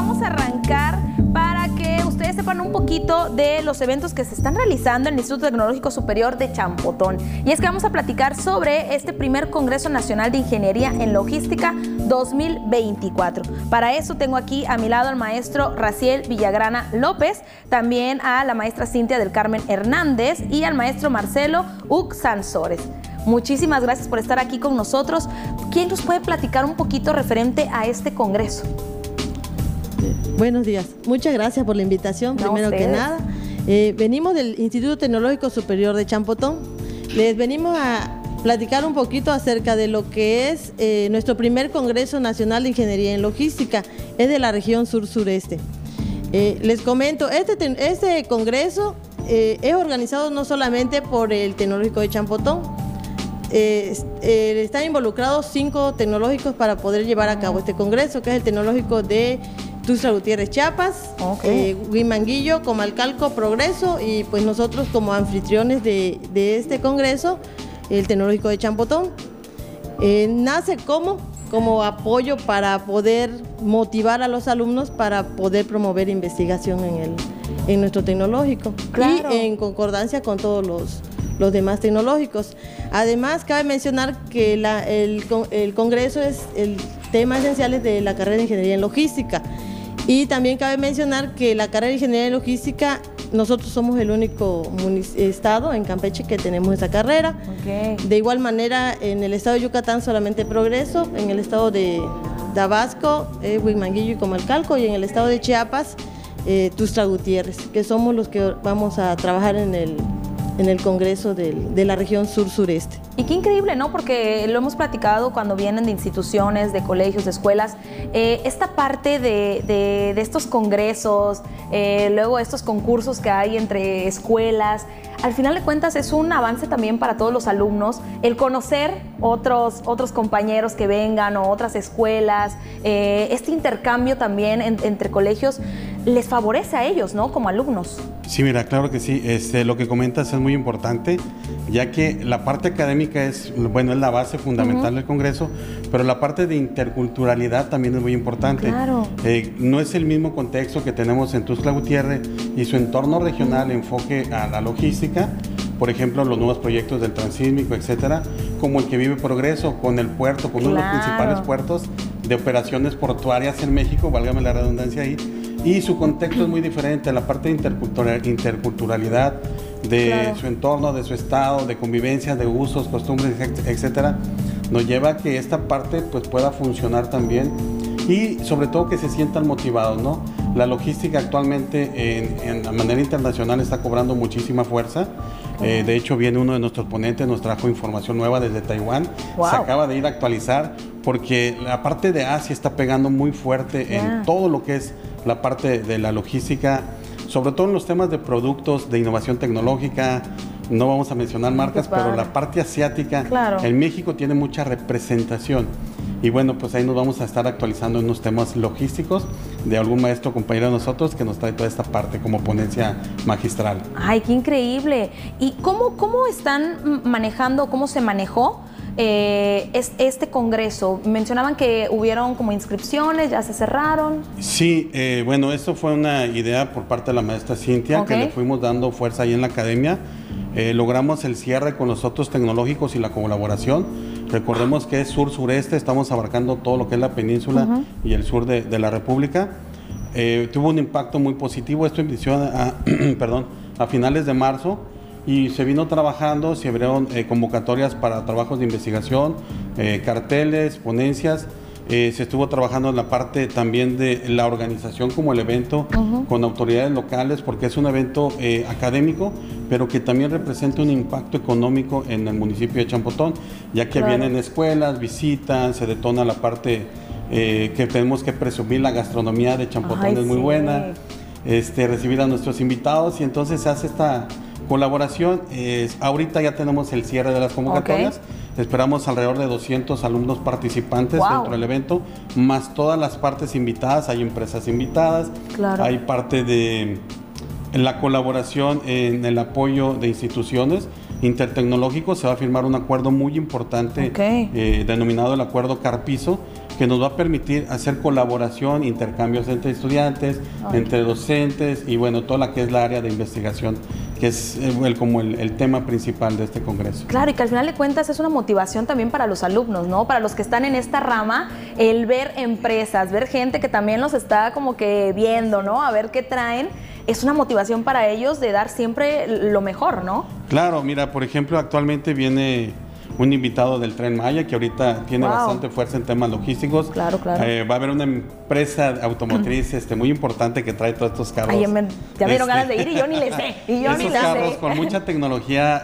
vamos a arrancar para que ustedes sepan un poquito de los eventos que se están realizando en el Instituto Tecnológico Superior de Champotón. Y es que vamos a platicar sobre este primer Congreso Nacional de Ingeniería en Logística 2024. Para eso tengo aquí a mi lado al maestro Raciel Villagrana López, también a la maestra Cintia del Carmen Hernández y al maestro Marcelo Uc Sansores. Muchísimas gracias por estar aquí con nosotros. ¿Quién nos puede platicar un poquito referente a este congreso? Buenos días. Muchas gracias por la invitación, primero que nada. Venimos del Instituto Tecnológico Superior de Champotón. Les venimos a platicar un poquito acerca de lo que es nuestro primer Congreso Nacional de Ingeniería en Logística. Es de la región sur-sureste. Les comento, este congreso es organizado no solamente por el Tecnológico de Champotón. Están involucrados 5 tecnológicos para poder llevar a cabo este congreso, que es el Tecnológico de Tuxtla Gutiérrez, Chiapas, Huimanguillo, Comalcalco, Progreso, y pues nosotros como anfitriones de este congreso, el Tecnológico de Champotón. Nace como apoyo para poder motivar a los alumnos para poder promover investigación en nuestro tecnológico, claro, y en concordancia con todos los demás tecnológicos. Además, cabe mencionar que el congreso es el tema esencial de la carrera de Ingeniería en Logística. Y también cabe mencionar que la carrera de Ingeniería en Logística, nosotros somos el único estado en Campeche que tenemos esa carrera. De igual manera, en el estado de Yucatán solamente Progreso, en el estado de Tabasco, Huimanguillo y Comalcalco, y en el estado de Chiapas, Tuxtla Gutiérrez, que somos los que vamos a trabajar en el Congreso de la región sur-sureste. Y qué increíble, ¿no? Porque lo hemos platicado cuando vienen de instituciones, de colegios, de escuelas, esta parte de estos congresos, luego estos concursos que hay entre escuelas, al final de cuentas es un avance también para todos los alumnos, el conocer otros compañeros que vengan o otras escuelas, este intercambio también entre colegios les favorece a ellos, ¿no? Como alumnos. Sí, mira, claro que sí. Lo que comentas es muy importante, ya que la parte académica es la base fundamental del Congreso, pero la parte de interculturalidad también es muy importante. Claro. No es el mismo contexto que tenemos en Tuxtla Gutiérrez y su entorno regional enfoque a la logística, por ejemplo, los nuevos proyectos del Transísmico, etcétera, como el que vive Progreso con el puerto, con uno de los principales puertos de operaciones portuarias en México, válgame la redundancia ahí. Y su contexto es muy diferente, la parte de interculturalidad de su entorno, de su estado, de convivencia, de usos, costumbres, etcétera, nos lleva a que esta parte pues pueda funcionar también y sobre todo que se sientan motivados, ¿no? La logística actualmente en manera internacional está cobrando muchísima fuerza. De hecho, viene uno de nuestros ponentes, nos trajo información nueva desde Taiwán. Se acaba de ir a actualizar porque la parte de Asia está pegando muy fuerte en todo lo que es la parte de la logística, sobre todo en los temas de productos, de innovación tecnológica. No vamos a mencionar marcas, pero la parte asiática, en México tiene mucha representación. Y bueno, pues ahí nos vamos a estar actualizando en unos temas logísticos de algún maestro compañero de nosotros que nos trae toda esta parte como ponencia magistral. ¡Ay, qué increíble! ¿Y cómo están manejando, cómo se manejó este congreso? Mencionaban que hubieron como inscripciones, ya se cerraron. Sí, bueno, esto fue una idea por parte de la maestra Cintia, que le fuimos dando fuerza ahí en la academia. Logramos el cierre con los otros tecnológicos y la colaboración. Recordemos que es sur-sureste, estamos abarcando todo lo que es la península y el sur de la República. Tuvo un impacto muy positivo. Esto inició a finales de marzo y se vino trabajando, se abrieron convocatorias para trabajos de investigación, carteles, ponencias. Se estuvo trabajando en la parte también de la organización como el evento con autoridades locales, porque es un evento académico, pero que también representa un impacto económico en el municipio de Champotón, ya que vienen escuelas, visitan, se detona la parte que tenemos que presumir, la gastronomía de Champotón es muy buena, recibir a nuestros invitados, y entonces se hace esta colaboración. Ahorita ya tenemos el cierre de las convocatorias. Esperamos alrededor de 200 alumnos participantes dentro del evento, más todas las partes invitadas. Hay empresas invitadas, hay parte de la colaboración en el apoyo de instituciones intertecnológicos. Se va a firmar un acuerdo muy importante denominado el Acuerdo Carpizo, que nos va a permitir hacer colaboración, intercambios entre estudiantes, entre docentes y bueno, toda la que es la área de investigación, que es como el tema principal de este congreso. Claro, y que al final de cuentas es una motivación también para los alumnos, ¿no? Para los que están en esta rama, el ver empresas, ver gente que también los está como que viendo, ¿no? A ver qué traen, es una motivación para ellos de dar siempre lo mejor, ¿no? Claro, mira, por ejemplo, actualmente viene un invitado del Tren Maya que ahorita tiene bastante fuerza en temas logísticos. Claro, claro. Va a haber una empresa automotriz muy importante que trae todos estos carros. Ay, ya me dieron ganas de ir y yo ni le sé. Y yo ni le sé. Carros con mucha tecnología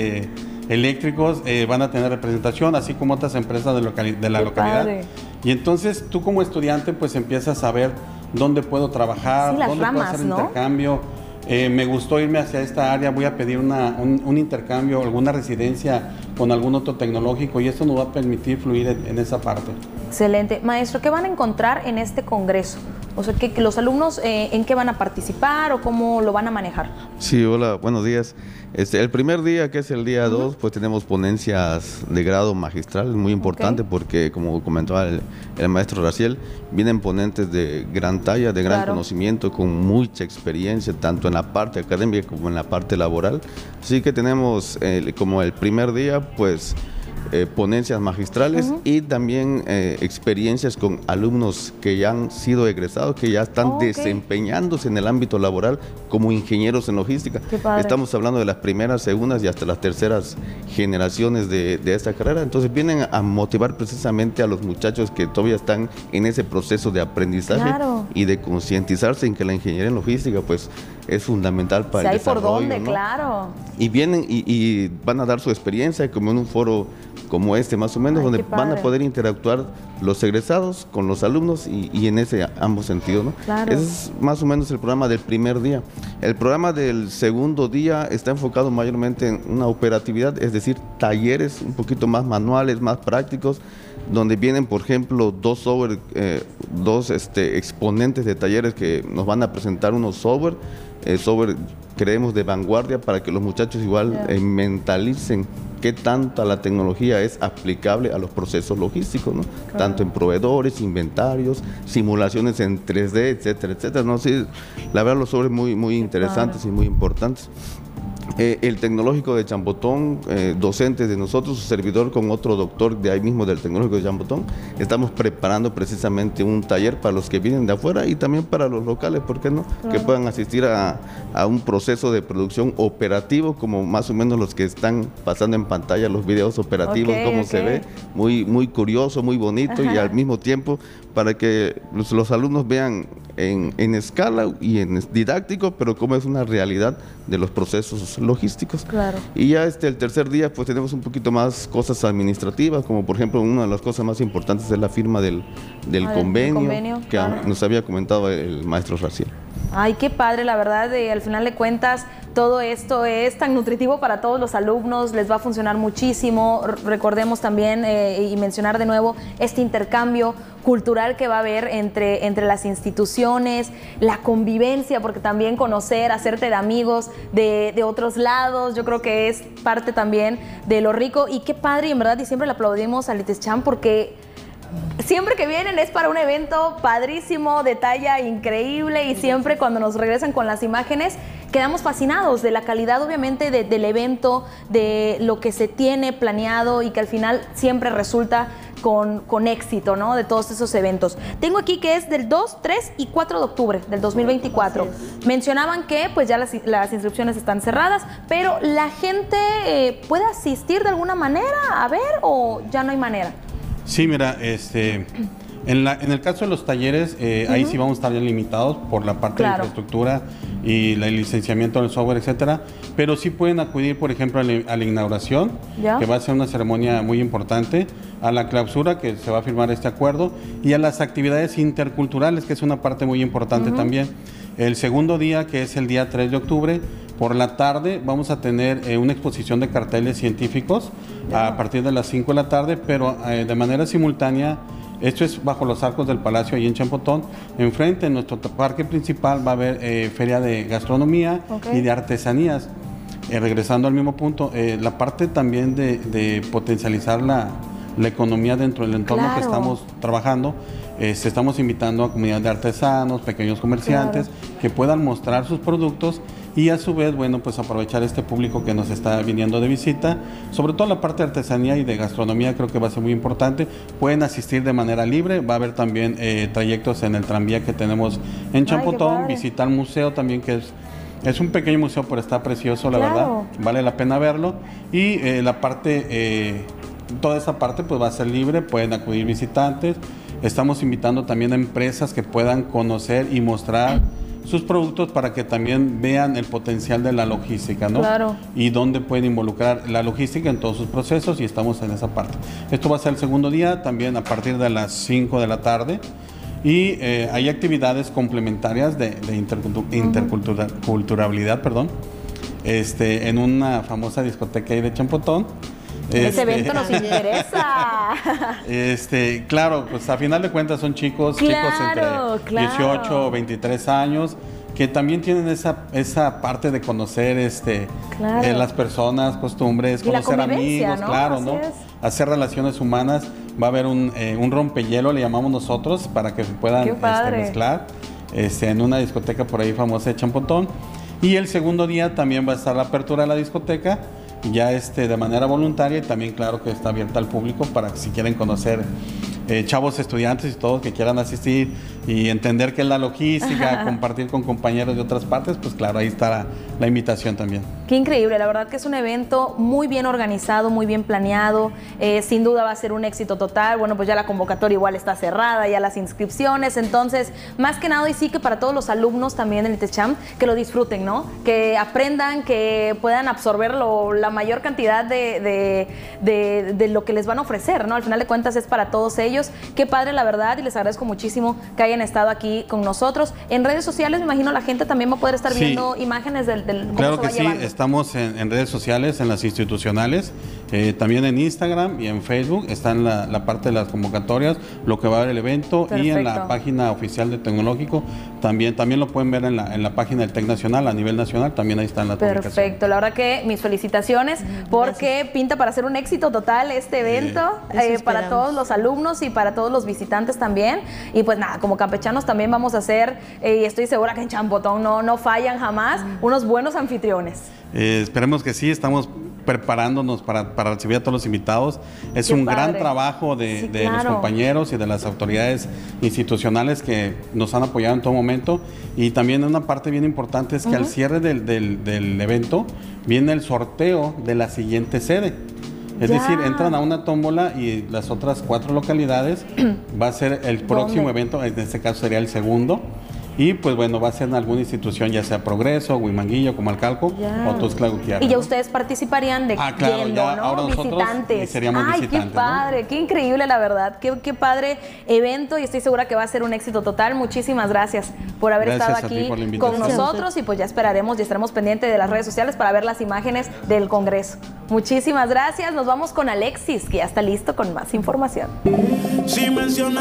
eléctricos van a tener representación, así como otras empresas de la localidad. Padre. Y entonces tú como estudiante pues empiezas a ver dónde puedo trabajar, sí, dónde puedo hacer intercambio. Me gustó irme hacia esta área, voy a pedir un intercambio, alguna residencia con algún otro tecnológico y esto nos va a permitir fluir en esa parte. Excelente. Maestro, ¿qué van a encontrar en este congreso? O sea, que los alumnos, ¿en qué van a participar o cómo lo van a manejar? Sí, hola, buenos días. El primer día, que es el día 2, pues tenemos ponencias de grado magistral, muy importante porque, como comentaba el maestro Raciel, vienen ponentes de gran talla, de gran conocimiento, con mucha experiencia, tanto en la parte académica como en la parte laboral. Así que tenemos, como el primer día, pues ponencias magistrales y también experiencias con alumnos que ya han sido egresados, que ya están desempeñándose en el ámbito laboral como ingenieros en logística. Estamos hablando de las primeras, segundas y hasta las terceras generaciones de esta carrera. Entonces vienen a motivar precisamente a los muchachos que todavía están en ese proceso de aprendizaje y de concientizarse en que la ingeniería en logística pues es fundamental para el desarrollo. Por dónde, ¿no? Y vienen y van a dar su experiencia como en un foro como este más o menos, donde van a poder interactuar los egresados con los alumnos y en ese ambos sentidos, ¿no? Ese es más o menos el programa del primer día. El programa del segundo día está enfocado mayormente en una operatividad, es decir, talleres un poquito más manuales, más prácticos, donde vienen, por ejemplo, dos exponentes de talleres que nos van a presentar unos software creemos de vanguardia para que los muchachos igual mentalicen qué tanta la tecnología es aplicable a los procesos logísticos, ¿no? Tanto en proveedores, inventarios, simulaciones en 3D, etcétera, etcétera, ¿no? Sí, la verdad los software muy interesantes y muy importantes. El Tecnológico de Champotón, docentes de nosotros, su servidor con otro doctor de ahí mismo del Tecnológico de Champotón, estamos preparando precisamente un taller para los que vienen de afuera y también para los locales, ¿por qué no? Que puedan asistir a un proceso de producción operativo, como más o menos los que están pasando en pantalla los videos operativos, cómo se ve, muy curioso, muy bonito y al mismo tiempo para que los alumnos vean en escala y en didáctico, pero cómo es una realidad de los procesos logísticos. Y ya el tercer día pues tenemos un poquito más cosas administrativas, como por ejemplo una de las cosas más importantes es la firma del convenio que nos había comentado el maestro Raciel. Ay, qué padre, la verdad, al final de cuentas, todo esto es tan nutritivo para todos los alumnos, les va a funcionar muchísimo. Recordemos también y mencionar de nuevo este intercambio cultural que va a haber entre las instituciones, la convivencia, porque también conocer, hacerte de amigos de otros lados, yo creo que es parte también de lo rico. Y qué padre, y en verdad, y siempre le aplaudimos a ITESCHAM porque siempre que vienen es para un evento padrísimo, de talla increíble, y siempre cuando nos regresan con las imágenes quedamos fascinados de la calidad, obviamente, del evento, de lo que se tiene planeado y que al final siempre resulta con éxito, ¿no? De todos esos eventos. Tengo aquí que es del 2, 3 y 4 de octubre del 2024. Mencionaban que pues ya las inscripciones están cerradas, pero ¿la gente puede asistir de alguna manera a ver o ya no hay manera? Sí, mira, en el caso de los talleres, ahí sí vamos a estar ya limitados por la parte de infraestructura y el licenciamiento del software, etcétera, pero sí pueden acudir, por ejemplo, a la inauguración, que va a ser una ceremonia muy importante, a la clausura, que se va a firmar este acuerdo, y a las actividades interculturales, que es una parte muy importante también. El segundo día, que es el día 3 de octubre, por la tarde vamos a tener una exposición de carteles científicos a partir de las 5 de la tarde, pero de manera simultánea. Esto es bajo los arcos del Palacio, ahí en Champotón. Enfrente, en nuestro parque principal, va a haber feria de gastronomía y de artesanías. Regresando al mismo punto, la parte también de potencializar la la economía dentro del entorno que estamos trabajando. Estamos invitando a comunidades de artesanos, pequeños comerciantes, que puedan mostrar sus productos y a su vez, bueno, pues aprovechar este público que nos está viniendo de visita. Sobre todo la parte de artesanía y de gastronomía creo que va a ser muy importante. Pueden asistir de manera libre, va a haber también trayectos en el tranvía que tenemos en Champotón, visitar el museo también, que es un pequeño museo, pero está precioso, la verdad, vale la pena verlo. Y la parte, toda esa parte pues va a ser libre, pueden acudir visitantes. Estamos invitando también a empresas que puedan conocer y mostrar sus productos para que también vean el potencial de la logística, ¿no? Y dónde pueden involucrar la logística en todos sus procesos, y estamos en esa parte. Esto va a ser el segundo día, también a partir de las 5 de la tarde. Y hay actividades complementarias de interculturalidad, perdón, en una famosa discoteca ahí de Champotón. Ese evento nos interesa. Claro, pues a final de cuentas son chicos entre 18 o 23 años que también tienen esa parte de conocer las personas, costumbres, conocer amigos, ¿no? Hacer relaciones humanas. Va a haber un rompehielo, le llamamos nosotros, para que se puedan mezclar en una discoteca por ahí famosa de Champotón. Y el segundo día también va a estar la apertura de la discoteca, ya de manera voluntaria, y también claro que está abierta al público para que si quieren conocer chavos estudiantes y todos que quieran asistir y entender qué es la logística, compartir con compañeros de otras partes, pues claro, ahí está la invitación también. Qué increíble, la verdad que es un evento muy bien organizado, muy bien planeado, sin duda va a ser un éxito total. Bueno, pues ya la convocatoria igual está cerrada, ya las inscripciones, entonces más que nada, y sí que para todos los alumnos también del ITESCHAM, que lo disfruten, ¿no? Que aprendan, que puedan absorber la mayor cantidad de lo que les van a ofrecer, ¿no? Al final de cuentas es para todos ellos. Qué padre, la verdad, y les agradezco muchísimo que hayan estado aquí con nosotros. En redes sociales, me imagino, la gente también va a poder estar viendo imágenes del cómo claro se va que sí, llevando. Estamos en redes sociales, en las institucionales, también en Instagram y en Facebook. Está en la parte de las convocatorias, lo que va a haber el evento. Y en la página oficial del Tecnológico. También lo pueden ver en la página del TEC Nacional, a nivel nacional, también ahí están las publicaciones. Perfecto, la verdad que mis felicitaciones, porque pinta para ser un éxito total este evento, para todos los alumnos y para todos los visitantes también. Y pues nada, como campechanos también vamos a ser, y estoy segura que en Champotón no fallan jamás, unos buenos anfitriones. Esperemos que sí, estamos preparándonos para recibir a todos los invitados. Es un gran trabajo de los compañeros y de las autoridades institucionales que nos han apoyado en todo momento. Y también una parte bien importante es que al cierre del evento viene el sorteo de la siguiente sede. Es decir, entran a una tómbola y las otras 4 localidades va a ser el próximo evento, en este caso sería el segundo. Y pues bueno, va a ser en alguna institución, ya sea Progreso, Huimanguillo, Comalcalco o Tuxtla Gutiérrez. Y ya ustedes participarían ahora visitantes. Seríamos visitantes. Qué padre, qué increíble, la verdad. Qué padre evento, y estoy segura que va a ser un éxito total. Muchísimas gracias por haber estado aquí con nosotros, y pues ya esperaremos y estaremos pendientes de las redes sociales para ver las imágenes del Congreso. Muchísimas gracias. Nos vamos con Alexis, que ya está listo con más información.